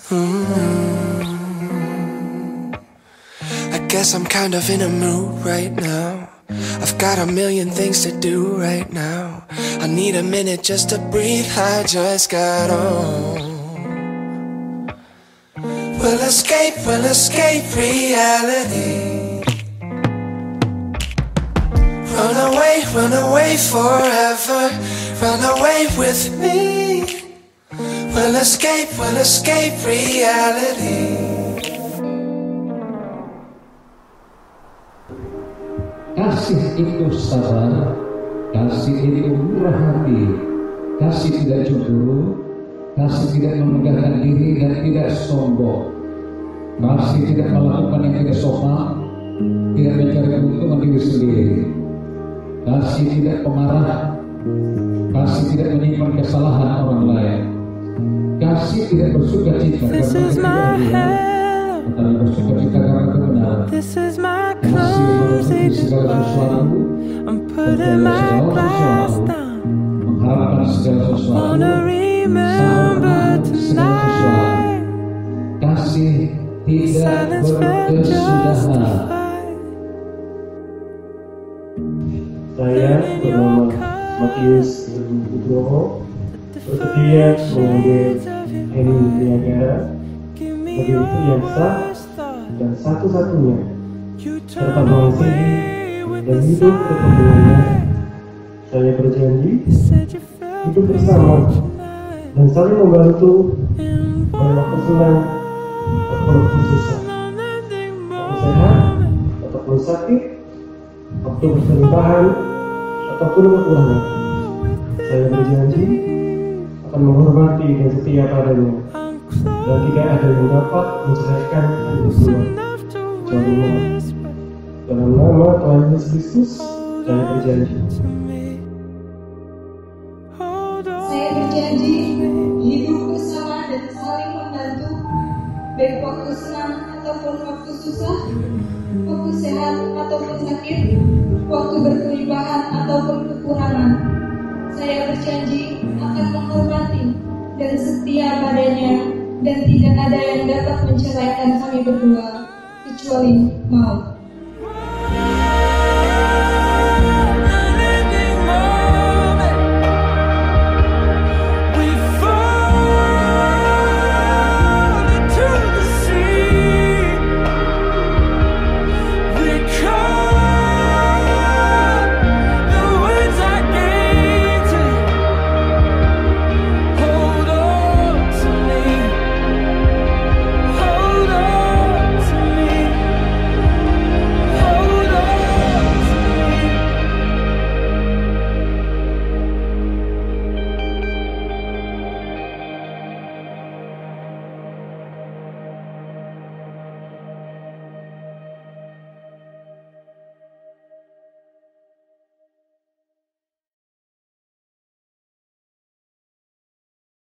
I guess I'm kind of in a mood right now. I've got a million things to do right now. I need a minute just to breathe, I just got home. We'll escape reality. Run away forever. Run away with me. We'll escape reality. Kasih itu sabar, kasih itu murah hati, kasih tidak cemburu, kasih tidak memegahkan diri dan tidak sombong, kasih tidak melakukan yang tidak sopan, tidak mencari keuntungan diri sendiri, kasih tidak pemarah, kasih tidak menyimpan kesalahan orang lain, kasih tidak bersuka cita karena ketidakadilan, tetapi bersuka cita karena kebenaran. Kasih menutupi segala sesuatu, percaya segala sesuatu, mengharapkan segala sesuatu, sabar segala sesuatu. Kasih tidak berkesudahan. Saya bernama Matius Nugi, bersedia mengambil Elim Niagara sebagai itu yang sah dan satu-satunya, serta mengasihi dan hidup berkepentingannya. Saya berjanji hidup bersama dan saling membantu pada waktu senang ataupun waktu susah, waktu sehat ataupun sakit, waktu berpernikahan ataupun kekurangan. Saya berjanji akan menghormati dan setia padanya, dan tidak ada yang dapat menceraikan kami berdua kecuali maut. Dalam nama Tuhan Yesus Kristus, saya berjanji. Saya berjanji hidup bersama dan saling membantu, baik waktu senang ataupun waktu susah, waktu sehat ataupun sakit, waktu berkelimpahan ataupun kekurangan. Saya berjanji akan menghormati dan setia padanya, dan tidak ada yang dapat menceraikan kami berdua kecuali maut.